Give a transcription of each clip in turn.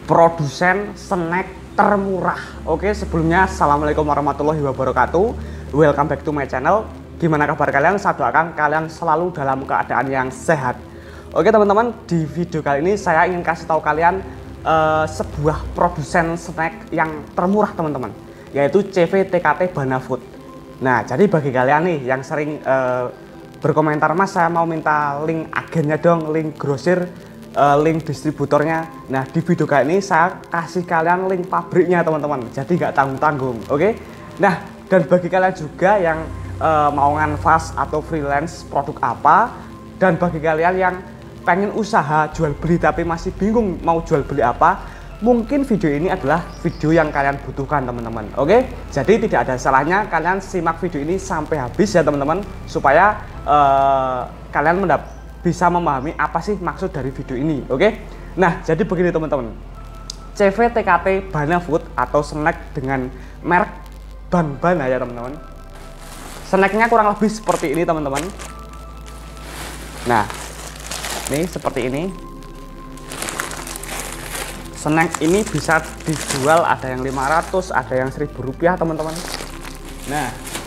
produsen snack termurah. Oke, sebelumnya assalamualaikum warahmatullahi wabarakatuh. Welcome back to my channel. Gimana kabar kalian? Saya doakan kalian selalu dalam keadaan yang sehat. Oke teman-teman, di video kali ini saya ingin kasih tahu kalian sebuah produsen snack yang termurah teman-teman, yaitu CVTKT Banafood. Nah, jadi bagi kalian nih yang sering berkomentar, Mas saya mau minta link agennya dong, link grosir, link distributornya. Nah, di video kali ini saya kasih kalian link pabriknya teman-teman, jadi nggak tanggung-tanggung. Oke. Nah, dan bagi kalian juga yang mau nganvas atau freelance produk apa, dan bagi kalian yang pengen usaha jual beli tapi masih bingung mau jual beli apa, mungkin video ini adalah video yang kalian butuhkan teman-teman. Oke, jadi tidak ada salahnya kalian simak video ini sampai habis ya teman-teman, supaya kalian bisa memahami apa sih maksud dari video ini. Oke, nah jadi begini teman-teman, CVTKT Banafood atau snack dengan merek Bang Bana ya teman-teman. Snacknya kurang lebih seperti ini teman-teman. Nah, ini seperti ini. Snack ini bisa dijual, ada yang 500, ada yang 1000 rupiah teman-teman. Nah,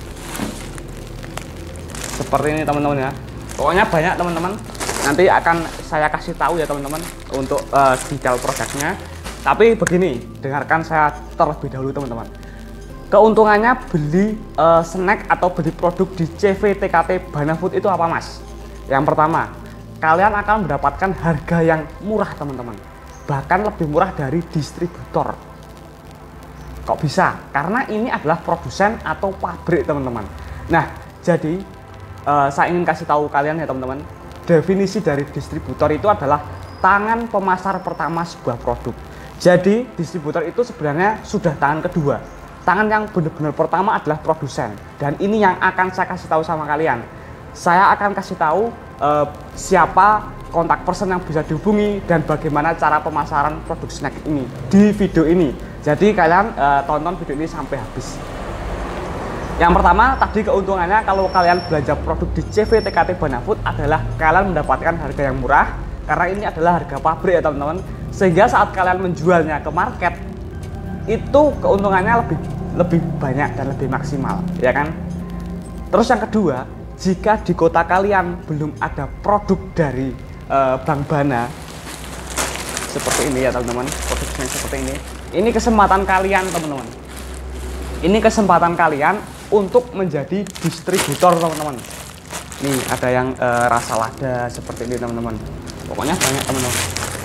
seperti ini teman-teman ya. Pokoknya banyak teman-teman. Nanti akan saya kasih tahu ya teman-teman untuk detail produknya. Tapi begini, dengarkan saya terlebih dahulu teman-teman. Keuntungannya beli snack atau beli produk di CVTKT Banafood itu apa mas? Yang pertama, kalian akan mendapatkan harga yang murah teman-teman, bahkan lebih murah dari distributor. Kok bisa? Karena ini adalah produsen atau pabrik teman-teman. Nah, jadi saya ingin kasih tahu kalian ya teman-teman, definisi dari distributor itu adalah tangan pemasar pertama sebuah produk. Jadi distributor itu sebenarnya sudah tangan kedua. Tangan yang benar-benar pertama adalah produsen, dan ini yang akan saya kasih tahu sama kalian. Saya akan kasih tahu siapa kontak person yang bisa dihubungi dan bagaimana cara pemasaran produk snack ini di video ini. Jadi kalian tonton video ini sampai habis. Yang pertama tadi keuntungannya kalau kalian belanja produk di CVTKT Banafood adalah kalian mendapatkan harga yang murah, karena ini adalah harga pabrik ya teman-teman. Sehingga saat kalian menjualnya ke market itu keuntungannya lebih banyak dan lebih maksimal, ya kan? Terus yang kedua, jika di kota kalian belum ada produk dari Bang Bana seperti ini ya teman-teman, produknya seperti ini kesempatan kalian teman-teman. Ini kesempatan kalian untuk menjadi distributor teman-teman. Nih ada yang rasa lada seperti ini teman-teman. Pokoknya banyak teman-teman.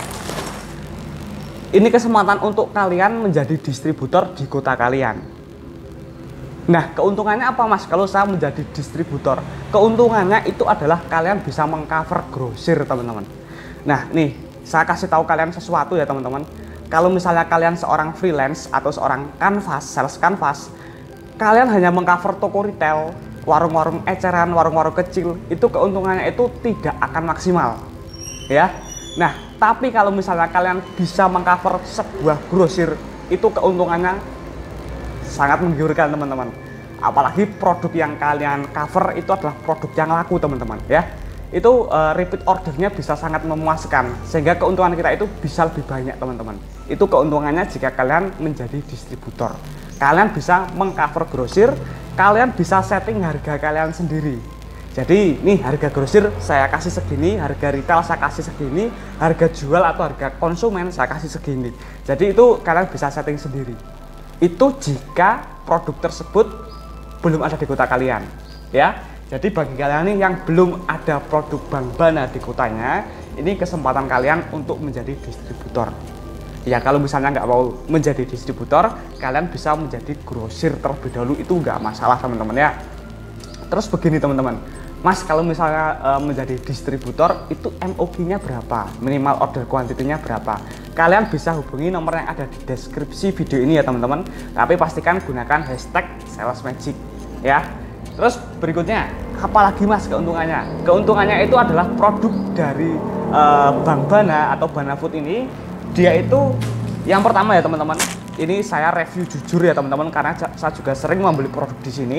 Ini kesempatan untuk kalian menjadi distributor di kota kalian. Nah, keuntungannya apa mas kalau saya menjadi distributor? Keuntungannya itu adalah kalian bisa mengcover grosir teman-teman. Nah nih, saya kasih tahu kalian sesuatu ya teman-teman. Kalau misalnya kalian seorang freelance atau seorang canvas, sales canvas, kalian hanya mengcover toko retail, warung-warung eceran, warung-warung kecil, itu keuntungannya itu tidak akan maksimal ya. Nah, tapi kalau misalnya kalian bisa mengcover sebuah grosir, itu keuntungannya sangat menggiurkan teman-teman. Apalagi produk yang kalian cover itu adalah produk yang laku teman-teman ya. Itu repeat ordernya bisa sangat memuaskan, sehingga keuntungan kita itu bisa lebih banyak teman-teman. Itu keuntungannya jika kalian menjadi distributor. Kalian bisa mengcover grosir, kalian bisa setting harga kalian sendiri. Jadi nih harga grosir saya kasih segini, harga retail saya kasih segini, harga jual atau harga konsumen saya kasih segini. Jadi itu kalian bisa setting sendiri. Itu jika produk tersebut belum ada di kota kalian ya. Jadi bagi kalian nih yang belum ada produk Bang Bana di kotanya, ini kesempatan kalian untuk menjadi distributor ya. Kalau misalnya nggak mau menjadi distributor, kalian bisa menjadi grosir terlebih dahulu, itu nggak masalah teman-teman ya. Terus begini teman-teman, mas kalau misalnya menjadi distributor itu MOQ-nya berapa, minimal order quantity-nya berapa, kalian bisa hubungi nomor yang ada di deskripsi video ini ya teman-teman. Tapi pastikan gunakan hashtag salesmagic ya. Terus berikutnya, apalagi mas keuntungannya? Keuntungannya itu adalah produk dari Bang Bana atau Banafood ini, dia itu yang pertama ya teman-teman. Ini saya review jujur ya teman-teman, karena saya juga sering membeli produk di sini.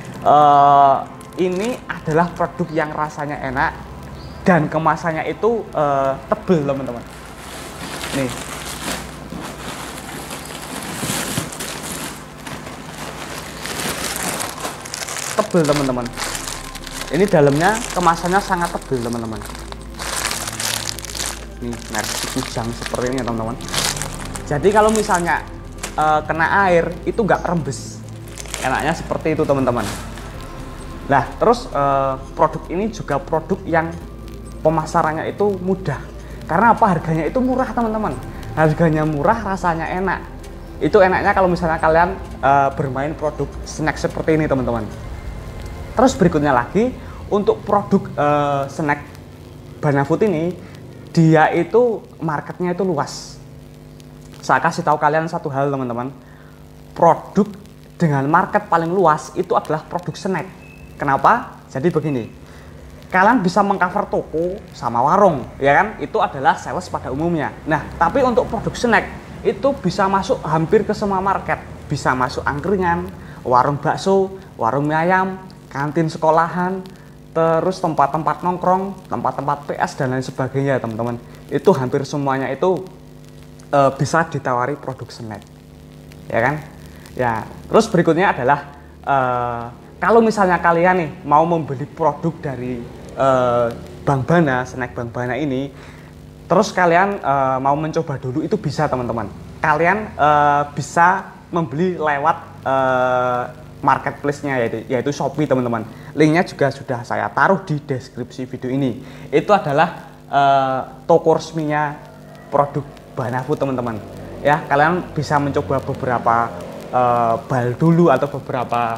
Ini adalah produk yang rasanya enak dan kemasannya itu tebel teman-teman. Nih, tebal teman-teman. Ini dalamnya kemasannya sangat tebal teman-teman. Ini merek Kujang seperti ini ya teman-teman. Jadi kalau misalnya kena air itu nggak rembes, enaknya seperti itu teman-teman. Nah terus produk ini juga produk yang pemasarannya itu mudah. Karena apa? Harganya itu murah teman-teman. Harganya murah, rasanya enak. Itu enaknya kalau misalnya kalian bermain produk snack seperti ini teman-teman. Terus berikutnya lagi untuk produk snack Banafood ini, dia itu marketnya itu luas. Saya kasih tahu kalian satu hal teman-teman, produk dengan market paling luas itu adalah produk snack. Kenapa? Jadi begini, kalian bisa mengcover toko sama warung, ya kan? Itu adalah sales pada umumnya. Nah, tapi untuk produk snack itu bisa masuk hampir ke semua market. Bisa masuk angkringan, warung bakso, warung mie ayam, kantin sekolahan, terus tempat-tempat nongkrong, tempat-tempat PS dan lain sebagainya teman-teman. Itu hampir semuanya itu bisa ditawari produk snack, ya kan? Ya, terus berikutnya adalah kalau misalnya kalian nih mau membeli produk dari Bang Bana, snack Bang Bana ini, terus kalian mau mencoba dulu, itu bisa teman-teman. Kalian bisa membeli lewat marketplace-nya yaitu Shopee teman-teman. Linknya juga sudah saya taruh di deskripsi video ini. Itu adalah toko resminya produk Banafood teman-teman. Ya, kalian bisa mencoba beberapa bal dulu atau beberapa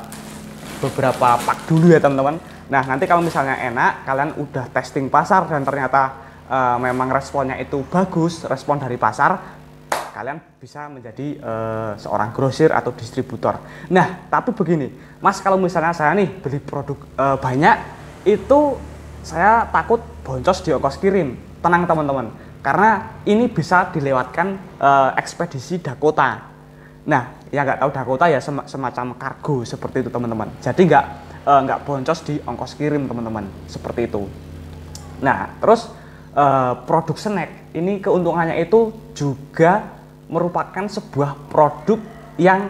pak dulu ya teman-teman. Nah nanti kalau misalnya enak, kalian udah testing pasar dan ternyata memang responnya itu bagus, respon dari pasar, kalian bisa menjadi seorang grosir atau distributor. Nah tapi begini Mas, kalau misalnya saya nih beli produk banyak, itu saya takut boncos di ongkos kirim. Tenang teman-teman, karena ini bisa dilewatkan ekspedisi Dakota. Nah yang nggak tahu Dakota ya semacam kargo seperti itu teman-teman. Jadi nggak boncos di ongkos kirim teman-teman, seperti itu. Nah terus produk snack ini keuntungannya itu juga merupakan sebuah produk yang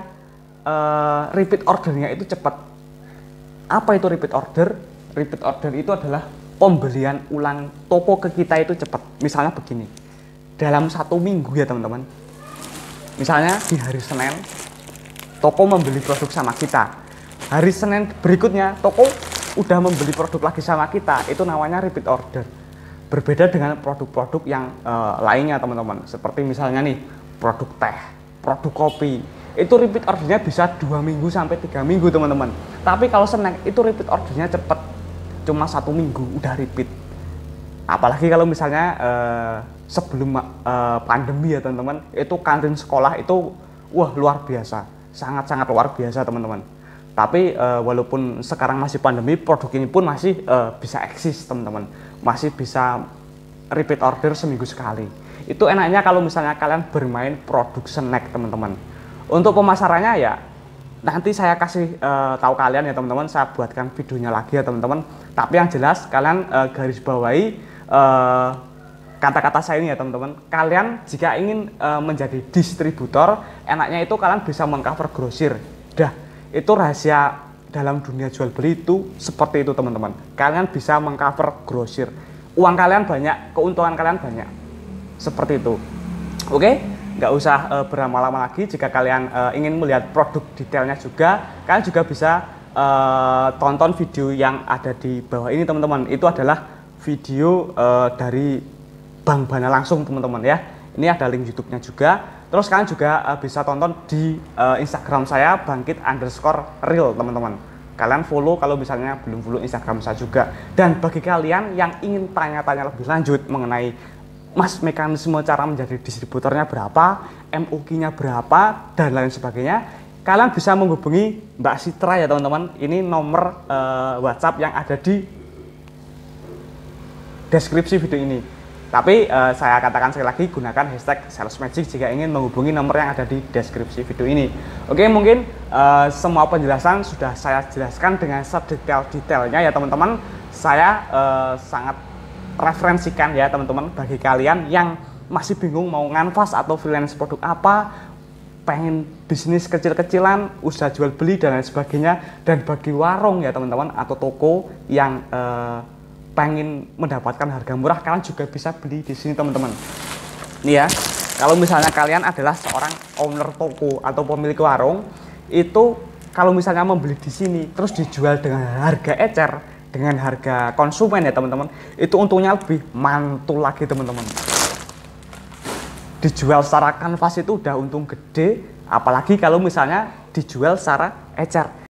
repeat ordernya itu cepat. Apa itu repeat order? Repeat order itu adalah pembelian ulang toko ke kita itu cepat. Misalnya begini, dalam 1 minggu ya teman-teman, misalnya di hari Senin toko membeli produk sama kita, hari Senin berikutnya toko udah membeli produk lagi sama kita, itu namanya repeat order. Berbeda dengan produk-produk yang lainnya teman-teman, seperti misalnya nih produk teh, produk kopi, itu repeat ordernya bisa 2 minggu sampai 3 minggu teman-teman. Tapi kalau snack itu repeat ordernya cepat, cuma 1 minggu udah repeat. Apalagi kalau misalnya sebelum pandemi ya teman-teman, itu kantin sekolah itu wah luar biasa, sangat-sangat luar biasa teman-teman. Tapi walaupun sekarang masih pandemi, produk ini pun masih bisa eksis teman-teman, masih bisa repeat order seminggu sekali. Itu enaknya kalau misalnya kalian bermain produk snack teman-teman. Untuk pemasarannya ya nanti saya kasih tahu kalian ya teman-teman, saya buatkan videonya lagi ya teman-teman. Tapi yang jelas kalian garis bawahi kata-kata saya ini ya teman-teman. Kalian jika ingin menjadi distributor, enaknya itu kalian bisa mengcover grosir. Dah, itu rahasia dalam dunia jual beli itu seperti itu teman-teman. Kalian bisa mengcover grosir, uang kalian banyak, keuntungan kalian banyak, seperti itu. Oke, nggak usah berlama-lama lagi. Jika kalian ingin melihat produk detailnya juga, kalian juga bisa tonton video yang ada di bawah ini teman-teman. Itu adalah video dari Bang Bana langsung teman-teman ya. Ini ada link YouTube-nya juga. Terus kalian juga bisa tonton di Instagram saya bangkit_real teman-teman. Kalian follow kalau misalnya belum follow Instagram saya juga. Dan bagi kalian yang ingin tanya-tanya lebih lanjut mengenai Mas, mekanisme cara menjadi distributornya berapa, MOQ-nya berapa, dan lain sebagainya, kalian bisa menghubungi Mbak Citra ya teman-teman. Ini nomor WhatsApp yang ada di deskripsi video ini. Tapi saya katakan sekali lagi, gunakan hashtag salesmagic jika ingin menghubungi nomor yang ada di deskripsi video ini. Oke, mungkin semua penjelasan sudah saya jelaskan dengan sedetail-detailnya ya teman-teman. Saya sangat referensikan ya teman-teman, bagi kalian yang masih bingung mau nganvas atau freelance produk apa, pengen bisnis kecil-kecilan, usaha jual beli dan lain sebagainya, dan bagi warung ya teman-teman atau toko yang pengen mendapatkan harga murah, kalian juga bisa beli di sini teman-teman. Nih ya, kalau misalnya kalian adalah seorang owner toko atau pemilik warung, itu kalau misalnya membeli di sini terus dijual dengan harga ecer, dengan harga konsumen ya teman-teman, itu untungnya lebih mantul lagi teman-teman. Dijual secara kanvas itu udah untung gede, apalagi kalau misalnya dijual secara ecer.